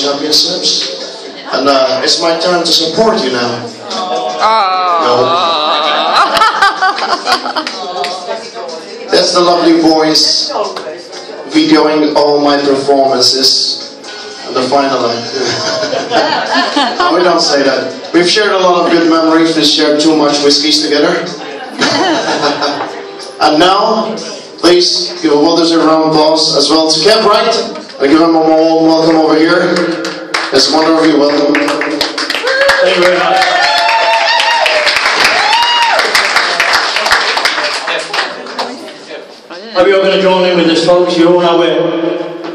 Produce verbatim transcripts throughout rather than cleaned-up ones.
championships. And uh, it's my turn to support you now. No. That's the lovely voice videoing all my performances and the final line. No, we don't say that. We've shared a lot of good memories. We've shared too much whiskeys together. And now, please give a well-deserved round of applause as well to Kev Wright. I give him a warm welcome over here. Yes, one of you, welcome. Thank you very much. Are we all going to join in with this, folks? You're on our way.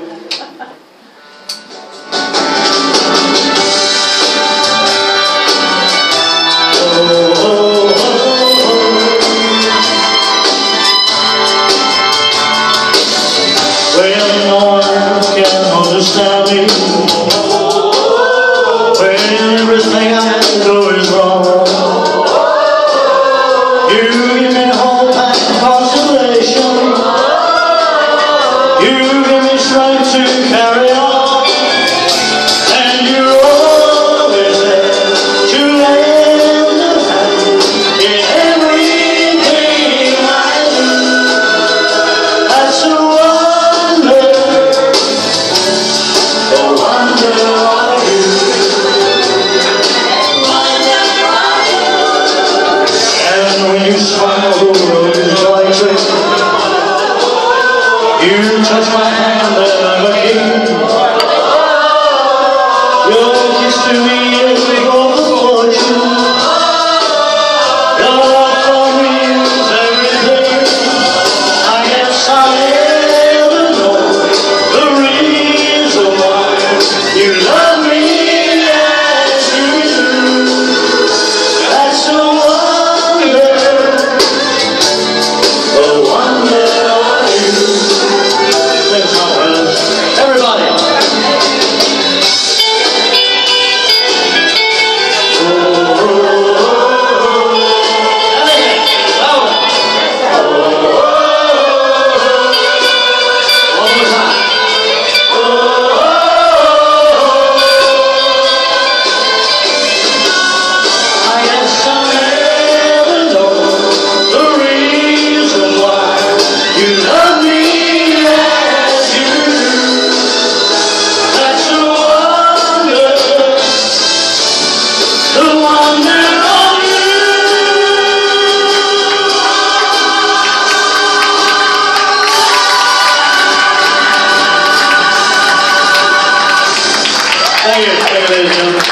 You touch my hand and I'm a king. Your kiss to me is worth a fortune. Your love for me is everything. I guess I'll never know the reason why you love me as you do. That's a wonder, a wonder of you. Everybody! Thank you, ladies and gentlemen.